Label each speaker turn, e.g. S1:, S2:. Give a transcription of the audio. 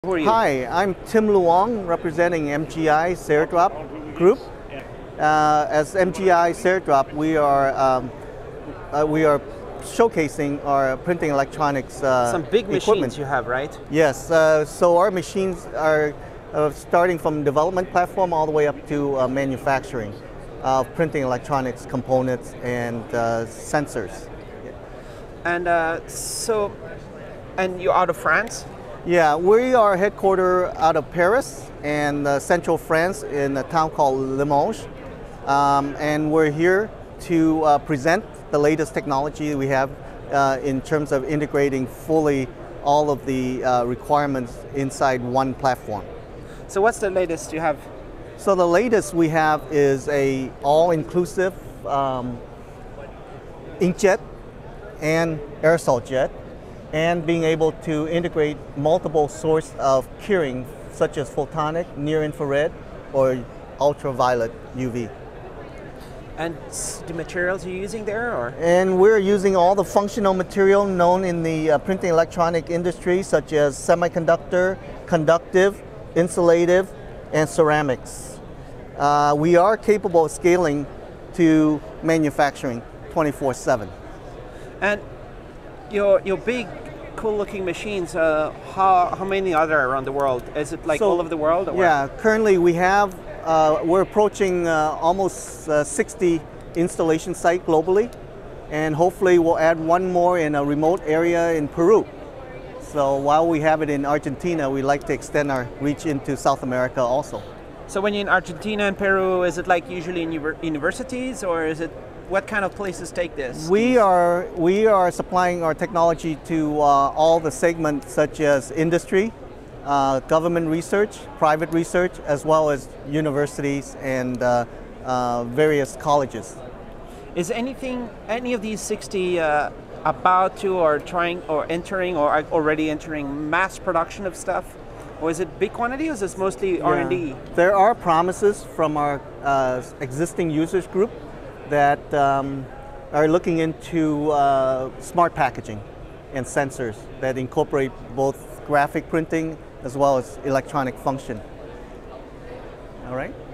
S1: Who are you?
S2: Hi, I'm Tim Luong, representing MGI Ceradrop Group. As MGI Ceradrop, we are showcasing our printing electronics
S1: Some big
S2: equipment.
S1: machines you have, right?
S2: Yes, so our machines are starting from development platform all the way up to manufacturing of printing electronics components and sensors.
S1: And and you're out of France?
S2: Yeah, we are headquartered out of Paris and central France in a town called Limoges. And we're here to present the latest technology we have in terms of integrating fully all of the requirements inside one platform.
S1: So what's the latest you have?
S2: So the latest we have is a all-inclusive inkjet and aerosol jet, and being able to integrate multiple sources of curing, such as photonic, near-infrared, or ultraviolet UV.
S1: And the materials you're using there, or?
S2: And we're using all the functional material known in the printing electronic industry, such as semiconductor, conductive, insulative, and ceramics. We are capable of scaling to manufacturing 24/7.
S1: And your big, cool-looking machines, how many are there around the world? Is it like all over the world? Or
S2: yeah, currently we have, we're approaching almost 60 installation sites globally, and hopefully we'll add one more in a remote area in Peru. So while we have it in Argentina, we like to extend our reach into South America also.
S1: So when you're in Argentina and Peru, is it like usually in universities, or is it, what kind of places take this?
S2: We are supplying our technology to all the segments, such as industry, government research, private research, as well as universities and various colleges.
S1: Is any of these 60 about to, or trying, or entering, or already entering mass production of stuff? Or is it big quantity, or is this mostly R&D?
S2: There are promises from our existing users group that are looking into smart packaging and sensors that incorporate both graphic printing as well as electronic function. All right?